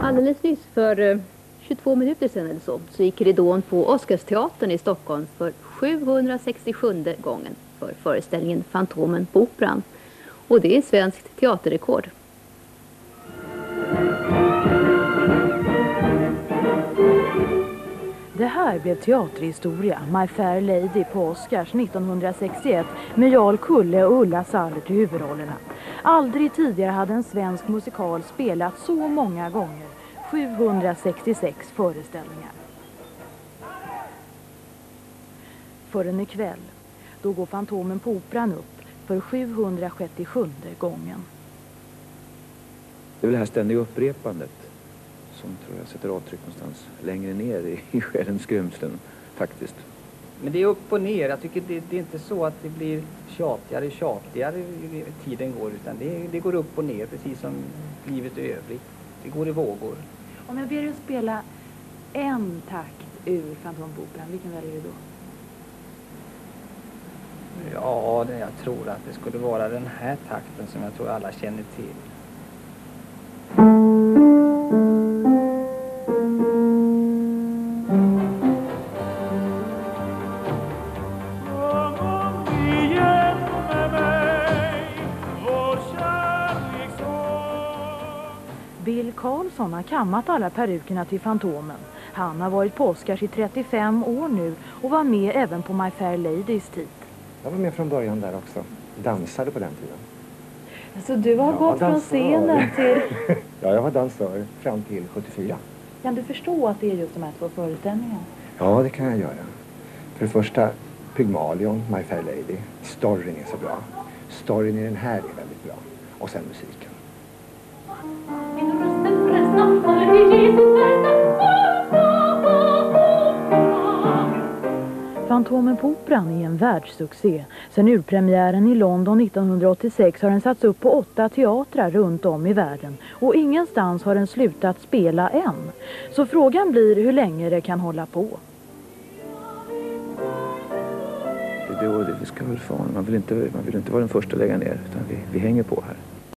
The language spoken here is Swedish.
Alldeles nyss, för 22 minuter sedan eller så gick ridån på Oscarsteatern i Stockholm för 767 gången för föreställningen Fantomen på Operan. Och det är svenskt teaterrekord. Det här blev teaterhistoria, My Fair Lady på Oscars 1961 med Jarl Kulle och Ulla Sallert i huvudrollerna. Aldrig tidigare hade en svensk musikal spelat så många gånger, 766 föreställningar. Förrän ikväll, då går Fantomen på Operan upp för 767 gången. Det är väl det här ständiga upprepandet som tror jag sätter avtryck någonstans längre ner i själens skrymslen faktiskt. Men det är upp och ner. Jag tycker det är inte så att det blir tjatigare tiden går, utan det går upp och ner precis som livet i övrigt. Det går i vågor. Om jag ber dig spela en takt ur Fantomen på Operan, vilken väljer du då? Ja, jag tror att det skulle vara den här takten som jag tror alla känner till. Bill Karlsson har kammat alla perukerna till Fantomen. Han har varit på Oscars i 35 år nu och var med även på My Fair Ladys tid. Jag var med från början där också. Dansade på den tiden. Så du har gått från scenen till... Ja, jag var dansör fram till 74. Kan du förstå att det är just de här två föreställningarna? Ja, det kan jag göra. För det första, Pygmalion, My Fair Lady. Storyn är så bra. Storyn i den här är väldigt bra. Och sen musiken. Fantomen på Operan är en världssuccé. Sen urpremiären i London 1986 har den satts upp på 8 teatrar runt om i världen. Och ingenstans har den slutat spela än. Så frågan blir hur länge det kan hålla på. Det ska väl fan. Man vill inte vara den första att lägga ner, utan vi hänger på här.